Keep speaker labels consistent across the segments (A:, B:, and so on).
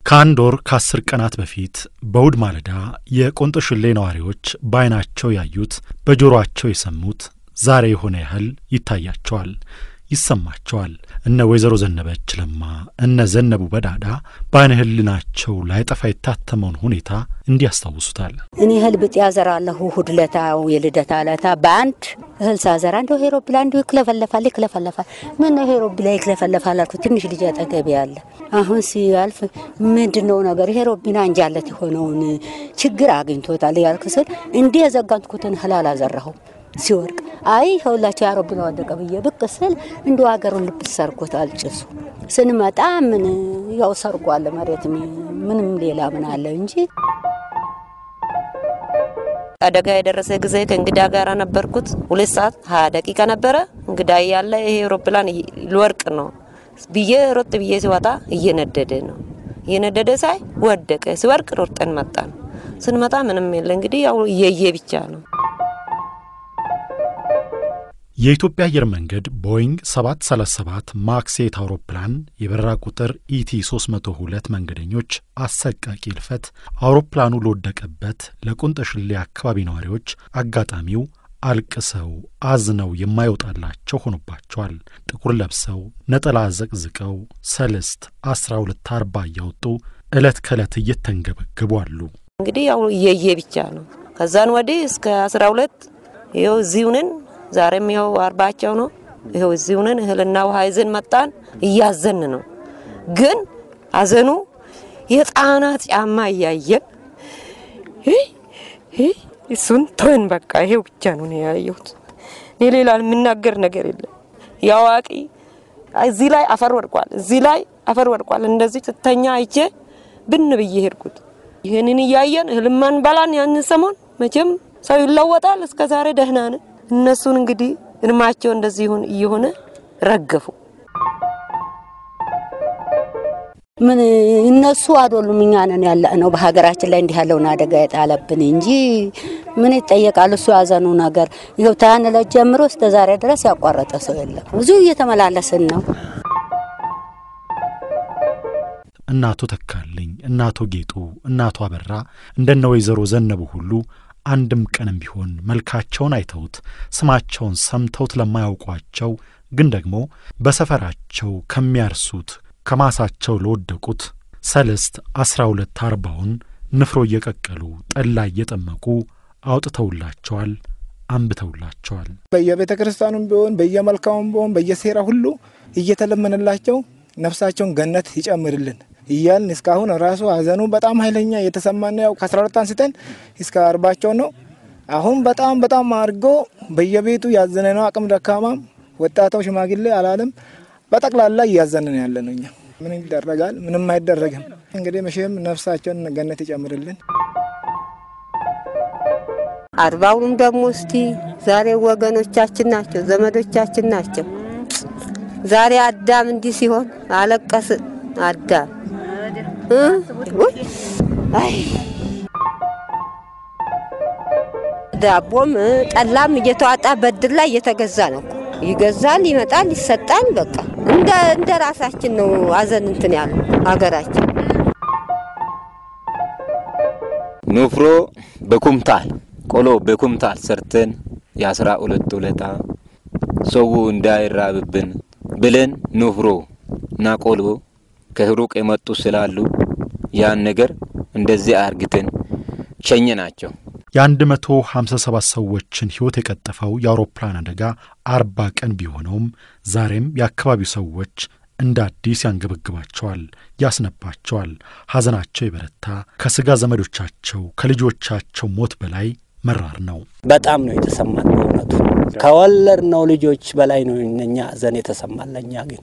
A: ካንዶር ከ10 ቀናት በፊት በውድ ማለዳ የቁንጠሸሌ ነዋሪዎች ባይናቸው ያዩት በጆሮአቸው የሰሙት ዛሬ ሆነ ያህል ይታያቸዋል ይሰማቸዋል እነ ወይዘሮ ዘነበች ለማ እነ ዘነቡ በዳዳ ባይነህልናቸው ላይጠፋ የታተመውን ሁኔታ እንዲያስታውሱታል
B: እኔ ህልብጥ ያዘራለሁ ሁድለታው የልደታለታ ባንድ እህል ሳዘራ እንደው አውሮፕላን እንደው ይክለፈለፋል ምን አውሮፕላን ይክለፈለፋል አልኩ ትንሽ ልጅ አጠገብ ያለ አሁን ሲያልፍ ምንድነው ነገር አውሮፕላን አንጃለት ሆነውን ችግር አግኝቶታል ያልከሰል እንዴ ያዘጋንኩትን ህላል አዘራሁ ሲወርቅ አይ ሁላችሁ አውሮፕላን ወደቀ ብዬ በቀሰል እንደው ሀገሩን ልብሰርኩት አልጭሱ ስንመጣ ምን ያው ሰርጓል መሬት ምንም ሌላ ምን አለ እንጂ
C: አደጋ የደረሰ ጊዜ ከእንግዳ ጋር ነበርኩት 2 ሰዓት 20 ደቂቃ ነበረ እንግዳ ያለ ይሄ አውሮፕላን ልወርቅ ነው ብዬ ሮጥ ብዬ ሲወጣ እየነደደ ሳይ ወደቀ ሲወርቅ ሮጠን መጣን ስንመጣ ምንም የለ እንግዲህ ያው የየ ብቻ ነው
A: የኢትዮጵያ አየር መንገድ ቦይንግ 737 ማክስ 8 አውሮፕላን የበረራ ቁጥር ET302 መንገደኞች አሰቃቂ ልፈት አውሮፕላኑ ለወደቀበት ለቁንጠሸሌ አካባቢ ነዋሪዎች አጋጣሚው አልቅሰው አዝነው የማይወጣላቸው ሆኖባቸዋል ጥቁር ለብሰው ነጠላ ዘቅዝቀው ሰለስት 1240 ያወጡ እለት ከለት እየተንገበገቡ አሉ
C: እንግዲህ ያው የየ ብቻ ነው ከዛን ወዲህ እስከ 12 ይኸው ዚውነን ዛሬም ይኸው 40 ነው ይኸው ዚውነን እህልና ውሃ ይዘን መጣን እያዘን ነው ግን አዘኑ የጣናት ጫማ ያያየን እሱን ተወን በቃ ይሄው ብቻ ነው ያያዩት ሌላ ምንናገር ነገር የለም ያዋቂ እዚህ ላይ አፈር ወድቋል እንደዚህ ተተኛ አይቼ ብን ብዬ ሄድኩት ይሄንን ያያየን ህልማን ባላን ያን ሰሞን መቼም ሰው ይለወጣል እስከ ዛሬ ደህና ነን እነሱን እንግዲህ እርማቸው እንደዚህ ይሆነ ረገፉ
B: ምን እነሱ አይደሉም እኛ ነን ያለ ነው በሀገራችን ላይ እንዲህ ያለውን አደጋ ያጣለብን እንጂ ምን ይጠየቃል እሱ ያዘኑ ነገር ይሄው ታን ለጀምሮ እስከ ዛሬ ድረስ ያቋረጠ ሰው የለም ብዙ እየተመላለስን ነው
A: እናቱ ተካልኝ እናቱ ጌጡ እናቱ አበራ እንደነ ወይዘሮ ዘነቡ ሁሉ አንድም ቀንም ቢሆን መልካቸውን አይተውት ስማቸውን ሰምተውት ለማያውቋቸው ግን ደግሞ በሰፈራቸው ከሚያርሱት ከማሳቸው ለወደቁት ሰለስት 1240ን ንፍሮ እየቀቀሉ ጠላ እየጠመቁ አውጥተውላቸዋል አንብተውላቸዋል
D: በየቤተክርስቲያኑም ቢሆን በየመልካውም ቢሆን በየሴራ ሁሉ እየተለመነላቸው ነፍሳቸውን ገነት ይጨምርልን ይያልን እስካሁን ራሱ አዘኑ በጣም ኃይለኛ የተሰማና ያው ከ12 አንስተን እስከ 40 ነው አሁን በጣም አርጎ በየቤቱ ያዘነነው አቅም ደካማ ወጣታው ሽማግሌ አላለም በጠቅላላ ያዘነን ያለነውኛ ምን ይደረጋል ምንም አይደረግም እንግዲህ መቼም ነፍሳቸውን ገነት ይጨምርልን
E: አርባውም ደግሞ እስቲ ዛሬ ወገኖቻችን ናቸው ዘመዶቻችን ናቸው ዛሬ አዳም እንዲህ ሲሆን አለቀስ አዳም አይ ዳቦም ጠላም እየተዋጣ በድር ላይ እየተገዛ ነው ይገዛል ይመጣል ይሰጣል በቃ እንደ ራሳችን ነው አዘን እንትን ያለው ሀገራችን
F: ኑፍሮ በኩምታል ቆሎ በኩምታል ሰርተን የ12 ውለታ ሰው እንዳይራብብን ብለን ኑፍሮ ናቆሎ ከሩቅ የመጡ ስላሉ ያን ነገር እንደዚህ አርግተን ሸኘናቸው
A: የ157 ሰዎችን ህይወት የቀጠፈው የአውሮፕላን አደጋ 40 ቀን ቢሆነውም ዛሬም የአካባቢው ሰዎች እንደ አዲስ ያንገበግባቸዋል ያስነባቸዋል ሐዘናቸው ይበረታ ከስጋ ዘመዶቻቸው ከልጆቻቸው ሞት በላይ መራር ነው
G: በጣም ነው የተሰማን ነው ከወለድነው ልጆች በላይ ነው እኛ ሐዘን የተሰማለኛ ግን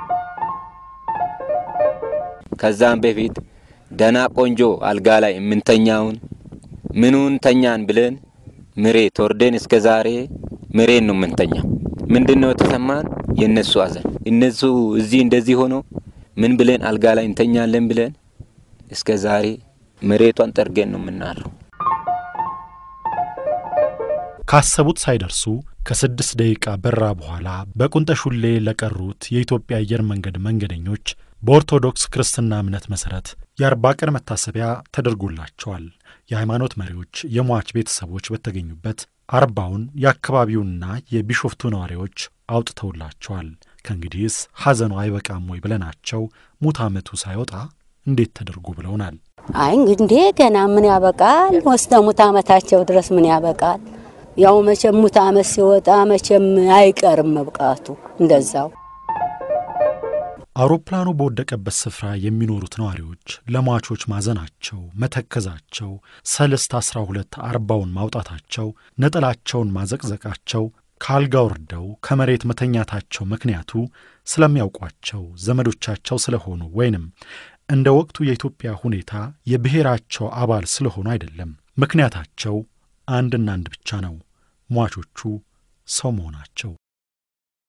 F: ከዛም በፊት ደና ቆንጆ አልጋ ላይ ምንተኛውን ምኑን ተኛን ብለን መሬት ወርደን እስከ ዛሬ መሬት ነው ምንተኛው ምንድነው ተሰማን የነሱ አዘን እነሱ እዚህ እንደዚህ ሆኖ ምን ብለን አልጋ ላይ እንተኛለን ብለን እስከ ዛሬ መሬቷን ጠርገን ነው ምናለው
A: ካሰቡት ሳይደርሱ ከ6 ደቂቃ በራ በኋላ በቁንጠሸሌ ለቀሩት የኢትዮጵያ አየር መንገድ መንገደኞች በኦርቶዶክስ ክርስትና እምነት መሰረት የ40 ቀን መታሰቢያ ተደርጎላቸዋል። የሃይማኖት መሪዎች፣ የሟች ቤተሰቦች በተገኙበት 40ውን የአካባቢውና የቢሾፍቱ ነዋሪዎች አውጥተውላቸዋል። ከእንግዲህስ ሐዘኑ አይበቃም ወይ ብለናቸው ሙት ዓመቱ ሳይወጣ እንዴት ተደርጎ ብለውናል።
B: አይ እንግዲህ ገና ምን ያበቃል? ወስደ ሙት ዓመታቸው ድረስ ምን ያበቃል? ያው መቼም ሙት ዓመት ሲወጣ መቼም አይቀርም መብቃቱ እንደዛው።
A: አውሮፕላኑ በወደቀበት ስፍራ የሚኖሩት ነዋሪዎች ለሟቾች ማዘናቸው፣ መተከዛቸው፣ ሰለስት 12 40ውን ማውጣታቸው፣ ነጠላቸውን ማዘቅዘቃቸው፣ ካልጋ ወርደው ከመሬት መተኛታቸው ምክንያቱ ስለሚያውቋቸው ዘመዶቻቸው ስለሆኑ ወይንም እንደ ወቅቱ የኢትዮጵያ ሁኔታ የብሔራቸው አባል ስለሆኑ አይደለም። ምክንያታቸው አንድና አንድ ብቻ ነው። ሟቾቹ ሰው መሆናቸው።